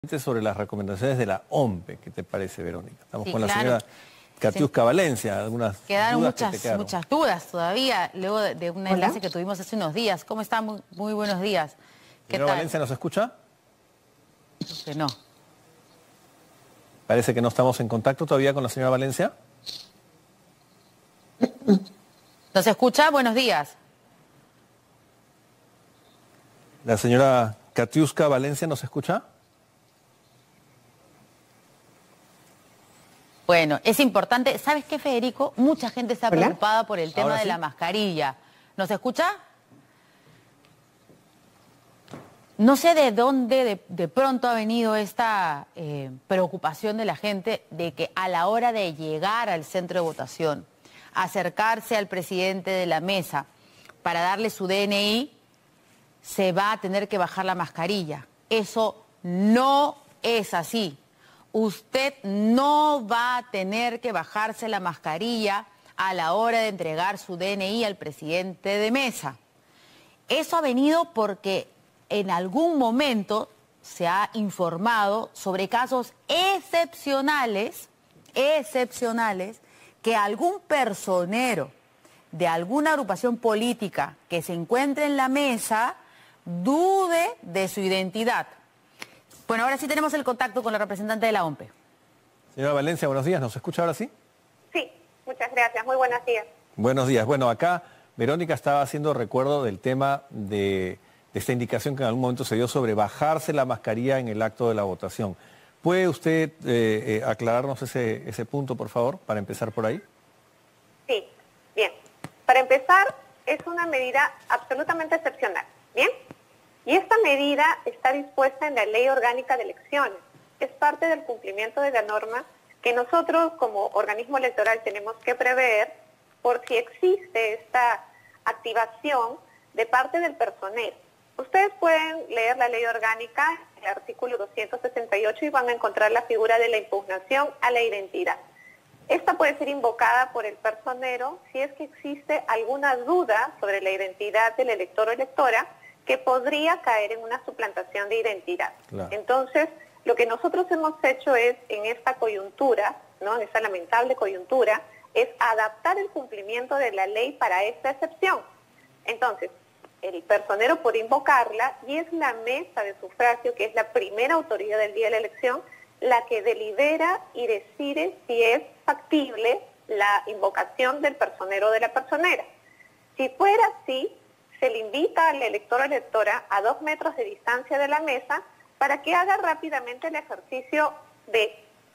Sobre las recomendaciones de la OMPE. ¿Qué te parece, Verónica? Estamos con la claro. señora Katiuska Valencia. Algunas Quedaron dudas que te quedaron. muchas dudas todavía, luego de un enlace que tuvimos hace unos días. ¿Cómo está? Muy buenos días. ¿Qué Señora tal? Valencia, ¿nos escucha? Que no. Parece que no estamos en contacto todavía con la señora Valencia. ¿Nos escucha? Buenos días. ¿La señora Katiuska Valencia nos escucha? Bueno, es importante. ¿Sabes qué, Federico? Mucha gente está preocupada por el tema de la mascarilla. ¿Nos escucha? No sé de dónde de pronto ha venido esta preocupación de la gente de que a la hora de llegar al centro de votación, acercarse al presidente de la mesa para darle su DNI, se va a tener que bajar la mascarilla. Eso no es así. Usted no va a tener que bajarse la mascarilla a la hora de entregar su DNI al presidente de mesa. Eso ha venido porque en algún momento se ha informado sobre casos excepcionales que algún personero de alguna agrupación política que se encuentre en la mesa dude de su identidad. Bueno, ahora sí tenemos el contacto con la representante de la OMPE. Señora Valencia, buenos días. ¿Nos escucha ahora sí? Sí, muchas gracias. Muy buenos días. Buenos días. Bueno, acá Verónica estaba haciendo recuerdo del tema de esta indicación que en algún momento se dio sobre bajarse la mascarilla en el acto de la votación. ¿Puede usted aclararnos ese punto, por favor, para empezar por ahí? Sí, bien. Para empezar, es una medida absolutamente excepcional, ¿bien? Y esta medida está dispuesta en la Ley Orgánica de Elecciones. Es parte del cumplimiento de la norma que nosotros como organismo electoral tenemos que prever por si existe esta activación de parte del personero. Ustedes pueden leer la Ley Orgánica, el artículo 268, y van a encontrar la figura de la impugnación a la identidad. Esta puede ser invocada por el personero si es que existe alguna duda sobre la identidad del elector o electora que podría caer en una suplantación de identidad. Claro. Entonces, lo que nosotros hemos hecho es, en esta coyuntura, ¿no?, en esta lamentable coyuntura, es adaptar el cumplimiento de la ley para esta excepción. Entonces, el personero puede invocarla y es la mesa de sufragio, que es la primera autoridad del día de la elección, la que delibera y decide si es factible la invocación del personero o de la personera. Si fuera así, se le invita al elector o electora a 2 metros de distancia de la mesa para que haga rápidamente el ejercicio de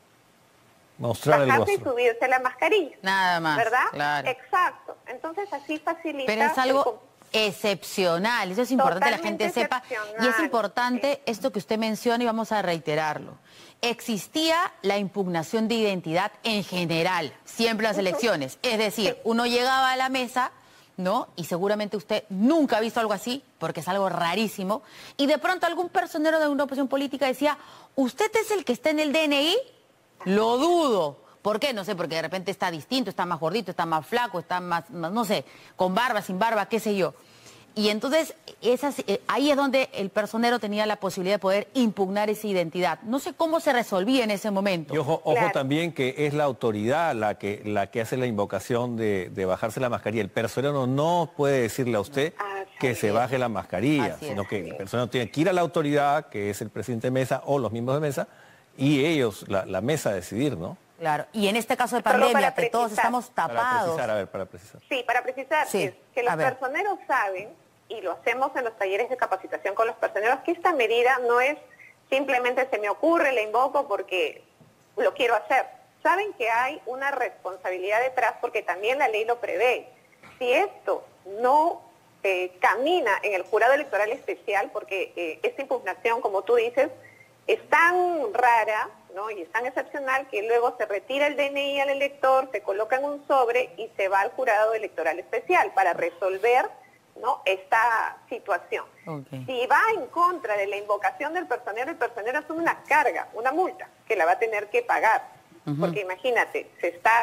mostrar bajarse y subirse la mascarilla. Nada más, ¿verdad? Claro. Exacto. Entonces así facilita... Pero es algo excepcional, eso es importante que la gente sepa. Y es importante esto que usted menciona y vamos a reiterarlo. Existía la impugnación de identidad en general, siempre en las elecciones. Es decir, uno llegaba a la mesa, ¿no? Y seguramente usted nunca ha visto algo así, porque es algo rarísimo. Y de pronto algún personero de una oposición política decía, ¿usted es el que está en el DNI? Lo dudo. ¿Por qué? No sé, porque de repente está distinto, está más gordito, está más flaco, está más no sé, con barba, sin barba, qué sé yo. Y entonces ahí es donde el personero tenía la posibilidad de poder impugnar esa identidad. No sé cómo se resolvía en ese momento. Y ojo también que es la autoridad la que hace la invocación de bajarse la mascarilla. El personero no puede decirle a usted que se baje la mascarilla, sino que el personero tiene que ir a la autoridad, que es el presidente de mesa o los miembros de mesa, y ellos, la mesa, decidir, ¿no? Claro, y en este caso de pandemia, que todos estamos tapados. Para precisar. Sí, para precisar, es que los personeros saben, y lo hacemos en los talleres de capacitación con los personeros, que esta medida no es simplemente se me ocurre, la invoco porque lo quiero hacer. Saben que hay una responsabilidad detrás porque también la ley lo prevé. Si esto no camina en el jurado electoral especial, porque esta impugnación, como tú dices, es tan rara, ¿no?, y es tan excepcional que luego se retira el DNI al elector, se coloca en un sobre y se va al jurado electoral especial para resolver, ¿no?, esta situación. Si va en contra de la invocación del personero, el personero asume una carga, una multa, que la va a tener que pagar. Porque imagínate, se está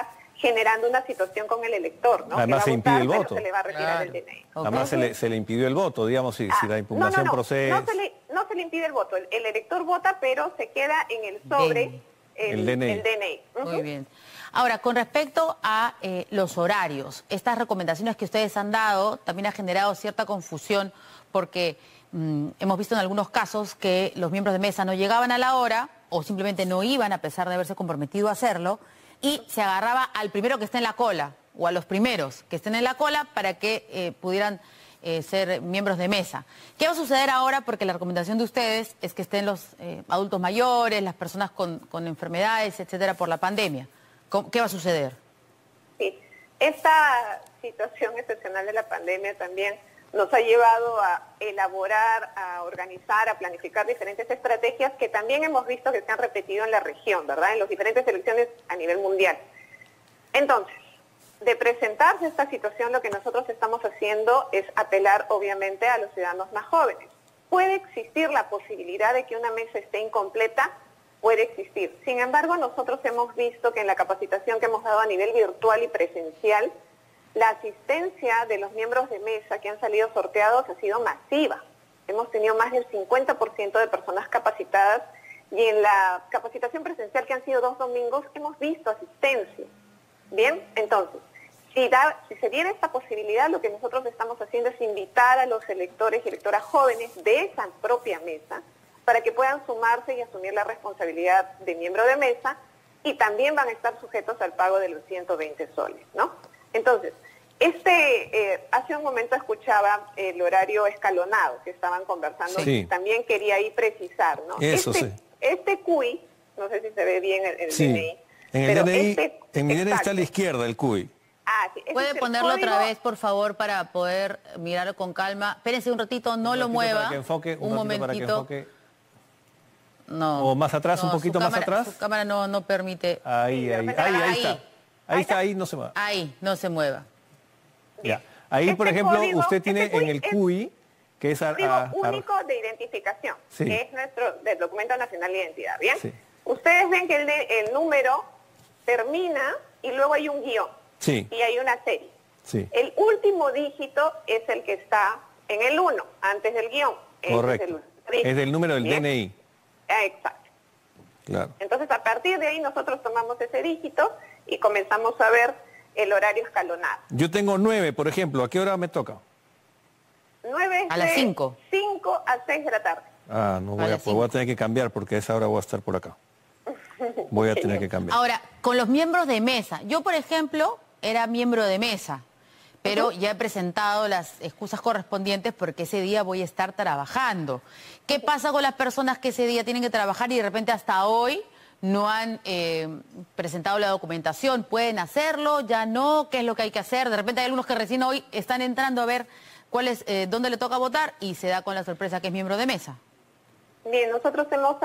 generando una situación con el elector, ¿no? Además que va se impide votar, el pero voto. se le va a retirar el DNI. Además se le impidió el voto, digamos, si la impugnación procede. No se le impide el voto. El elector vota, pero se queda en el sobre el DNI. Muy bien. Ahora, con respecto a los horarios, estas recomendaciones que ustedes han dado también ha generado cierta confusión porque hemos visto en algunos casos que los miembros de mesa no llegaban a la hora o simplemente no iban a pesar de haberse comprometido a hacerlo y se agarraba al primero que esté en la cola o a los primeros que estén en la cola para que pudieran ser miembros de mesa. ¿Qué va a suceder ahora? Porque la recomendación de ustedes es que estén los adultos mayores, las personas con enfermedades, etcétera, por la pandemia. ¿Qué va a suceder? Sí, esta situación excepcional de la pandemia también nos ha llevado a elaborar, a organizar, a planificar diferentes estrategias que también hemos visto que se han repetido en la región, ¿verdad? En las diferentes elecciones a nivel mundial. Entonces, de presentarse esta situación, lo que nosotros estamos haciendo es apelar, obviamente, a los ciudadanos más jóvenes. ¿Puede existir la posibilidad de que una mesa esté incompleta? Puede existir. Sin embargo, nosotros hemos visto que en la capacitación que hemos dado a nivel virtual y presencial, la asistencia de los miembros de mesa que han salido sorteados ha sido masiva. Hemos tenido más del 50% de personas capacitadas y en la capacitación presencial, que han sido 2 domingos, hemos visto asistencia. Bien, entonces, si se diera esta posibilidad, lo que nosotros estamos haciendo es invitar a los electores y electoras jóvenes de esa propia mesa para que puedan sumarse y asumir la responsabilidad de miembro de mesa y también van a estar sujetos al pago de los 120 soles, ¿no? Entonces, hace un momento escuchaba el horario escalonado que estaban conversando, sí. También quería ahí precisar, ¿no? Eso sí. Este CUI, no sé si se ve bien el DNI. En el DNI, en mi DNI está a la izquierda el CUI. Sí, ¿Puede ponerlo otra vez, por favor, para poder mirar con calma? Espérense un ratito, no lo mueva. Para que enfoque, un momentito. Para que enfoque. No. O más atrás, un poquito más atrás. Su cámara no permite. Ahí está. Ahí no se mueva. Ahí, no se mueva. Ya. Ahí, por ejemplo, usted tiene en el CUI, que es único de identificación, sí. que es del Documento Nacional de Identidad, ¿bien? Sí. Ustedes ven que el número termina y luego hay un guión. Sí. Y hay una serie. Sí. El último dígito es el que está en el 1, antes del guión. Correcto. Es del número del DNI. Exacto. Claro. Entonces, a partir de ahí nosotros tomamos ese dígito y comenzamos a ver el horario escalonado. Yo tengo 9, por ejemplo. ¿A qué hora me toca? 9 a las 5. 5 a 6 de la tarde. No voy a tener que cambiar porque a esa hora voy a estar por acá. Voy a tener que cambiar. Ahora, con los miembros de mesa. Yo, por ejemplo, era miembro de mesa, pero ya he presentado las excusas correspondientes porque ese día voy a estar trabajando. ¿Qué pasa con las personas que ese día tienen que trabajar y de repente hasta hoy no han presentado la documentación? ¿Pueden hacerlo? ¿Ya no? ¿Qué es lo que hay que hacer? De repente hay algunos que recién hoy están entrando a ver dónde le toca votar y se da con la sorpresa que es miembro de mesa. Bien, nosotros hemos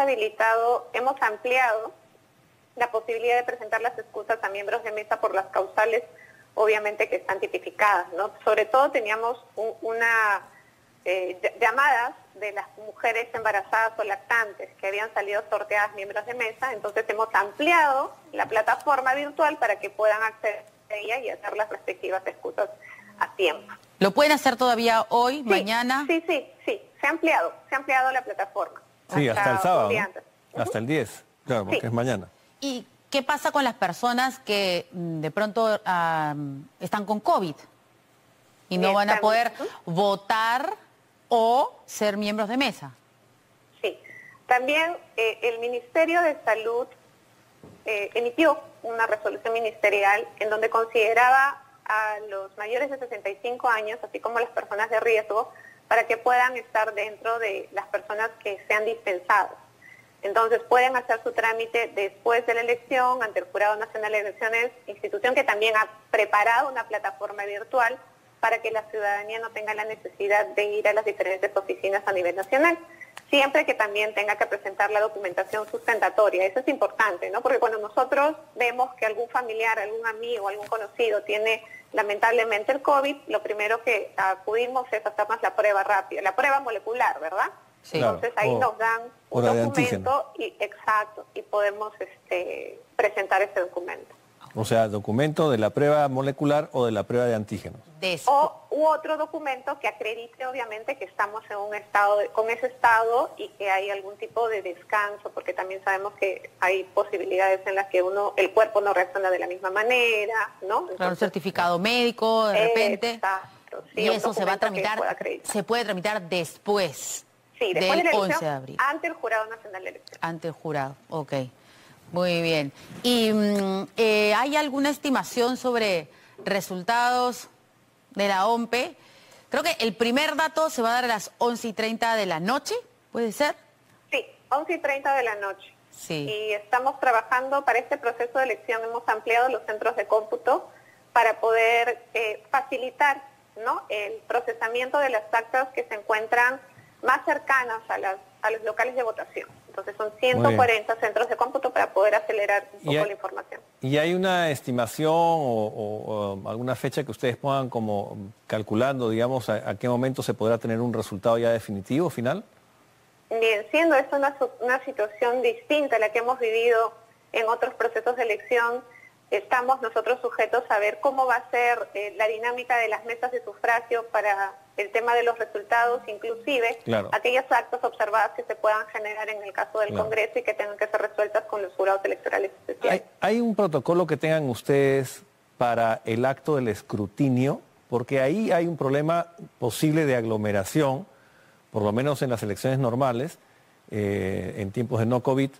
ampliado la posibilidad de presentar las excusas a miembros de mesa por las causales, obviamente, que están tipificadas, ¿no? Sobre todo teníamos llamadas de las mujeres embarazadas o lactantes que habían salido sorteadas miembros de mesa, entonces hemos ampliado la plataforma virtual para que puedan acceder a ella y hacer las respectivas excusas a tiempo. ¿Lo pueden hacer todavía hoy, mañana? Sí, se ha ampliado la plataforma. Sí, hasta el sábado, ¿no? Hasta el 10, claro, porque es mañana. ¿Y qué pasa con las personas que de pronto están con COVID y no van a poder votar o ser miembros de mesa? Sí, también el Ministerio de Salud emitió una resolución ministerial en donde consideraba a los mayores de 65 años, así como las personas de riesgo, para que puedan estar dentro de las personas que sean dispensadas. Entonces pueden hacer su trámite después de la elección ante el Jurado Nacional de Elecciones, institución que también ha preparado una plataforma virtual para que la ciudadanía no tenga la necesidad de ir a las diferentes oficinas a nivel nacional, siempre que también tenga que presentar la documentación sustentatoria. Eso es importante, ¿no? Porque cuando nosotros vemos que algún familiar, algún amigo, algún conocido tiene lamentablemente el COVID, lo primero que acudimos es hacernos la prueba rápida, la prueba molecular, ¿verdad? Sí. Entonces ahí nos dan un documento y podemos presentar ese documento. O sea, documento de la prueba molecular o de la prueba de antígenos. U otro documento que acredite obviamente que estamos en un estado con ese estado y que hay algún tipo de descanso, porque también sabemos que hay posibilidades en las que el cuerpo no reacciona de la misma manera, ¿no? Entonces, claro, un certificado médico de repente. Exacto, sí, y eso se va a tramitar, se puede tramitar después, sí, después del de la 11 de abril. Ante el Jurado Nacional de Elecciones. Ante el jurado, ok. Muy bien. ¿Y hay alguna estimación sobre resultados de la OMPE? Creo que el primer dato se va a dar a las 11:30 de la noche, ¿puede ser? Sí, 11:30 de la noche. Sí. Y estamos trabajando para este proceso de elección, hemos ampliado los centros de cómputo para poder facilitar, ¿no?, el procesamiento de las actas que se encuentran más cercanas a los locales de votación. Entonces son 140 centros de cómputo para poder acelerar un poco la información. ¿Y hay una estimación o alguna fecha que ustedes pongan como calculando, digamos, a qué momento se podrá tener un resultado ya definitivo, final? Bien, siendo esto una situación distinta a la que hemos vivido en otros procesos de elección, estamos nosotros sujetos a ver cómo va a ser la dinámica de las mesas de sufragio para el tema de los resultados, inclusive aquellas actas observadas que se puedan generar en el caso del Congreso y que tengan que ser resueltas con los jurados electorales especiales. ¿Hay un protocolo que tengan ustedes para el acto del escrutinio? Porque ahí hay un problema posible de aglomeración, por lo menos en las elecciones normales, en tiempos de no COVID,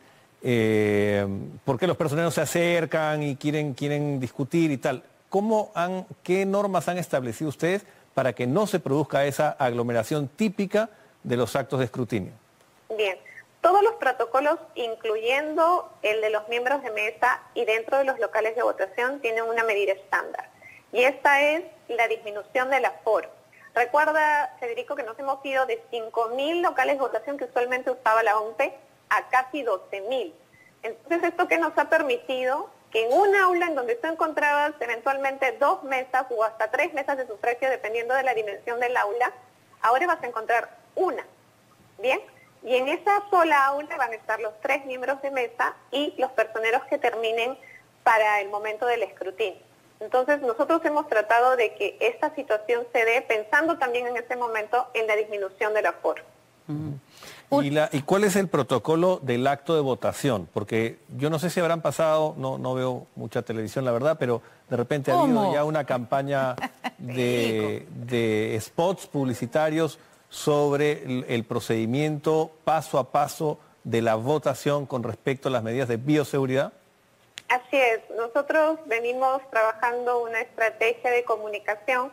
porque los personeros se acercan y quieren discutir y tal. ¿Qué normas han establecido ustedes para que no se produzca esa aglomeración típica de los actos de escrutinio? Bien, todos los protocolos, incluyendo el de los miembros de mesa y dentro de los locales de votación, tienen una medida estándar. Y esta es la disminución del aforo. Recuerda, Federico, que nos hemos ido de 5.000 locales de votación que usualmente usaba la OMPE a casi 12.000. Entonces, ¿esto qué nos ha permitido? Que en un aula en donde tú encontrabas eventualmente 2 mesas o hasta 3 mesas de sufragio, dependiendo de la dimensión del aula, ahora vas a encontrar una. ¿Bien? Y en esa sola aula van a estar los 3 miembros de mesa y los personeros que terminen para el momento del escrutinio. Entonces, nosotros hemos tratado de que esta situación se dé pensando también en ese momento en la disminución del aforo. ¿Y cuál es el protocolo del acto de votación? Porque yo no sé si habrán pasado, no veo mucha televisión la verdad, pero de repente ha habido ya una campaña de spots publicitarios sobre el procedimiento paso a paso de la votación con respecto a las medidas de bioseguridad. Así es, nosotros venimos trabajando una estrategia de comunicación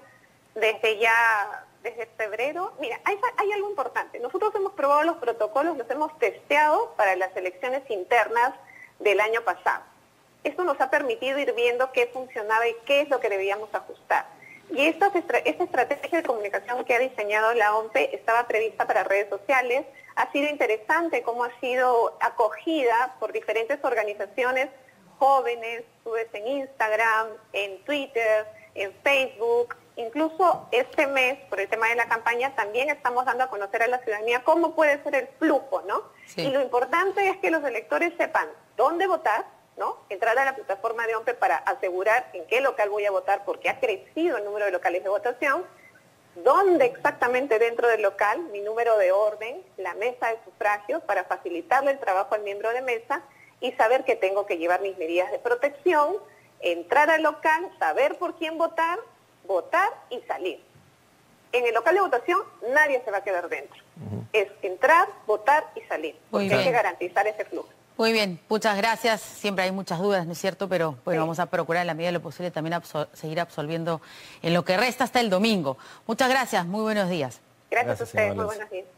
desde febrero. Mira, hay algo importante. Nosotros hemos probado los protocolos, los hemos testeado para las elecciones internas del año pasado. Esto nos ha permitido ir viendo qué funcionaba y qué es lo que debíamos ajustar. Y esta estrategia de comunicación que ha diseñado la OMPE estaba prevista para redes sociales. Ha sido interesante cómo ha sido acogida por diferentes organizaciones jóvenes, subes en Instagram, en Twitter, en Facebook. Incluso este mes, por el tema de la campaña, también estamos dando a conocer a la ciudadanía cómo puede ser el flujo, ¿no? Sí. Y lo importante es que los electores sepan dónde votar, ¿no? Entrar a la plataforma de OMPE para asegurar en qué local voy a votar, porque ha crecido el número de locales de votación, dónde exactamente dentro del local, mi número de orden, la mesa de sufragio, para facilitarle el trabajo al miembro de mesa y saber que tengo que llevar mis medidas de protección, entrar al local, saber por quién votar y salir. En el local de votación nadie se va a quedar dentro. Es entrar, votar y salir. Porque hay que garantizar ese flujo. Muy bien, muchas gracias. Siempre hay muchas dudas, ¿no es cierto? Pero bueno, vamos a procurar en la medida de lo posible también seguir absolviendo en lo que resta hasta el domingo. Muchas gracias, muy buenos días. Gracias a ustedes, muy buenos días.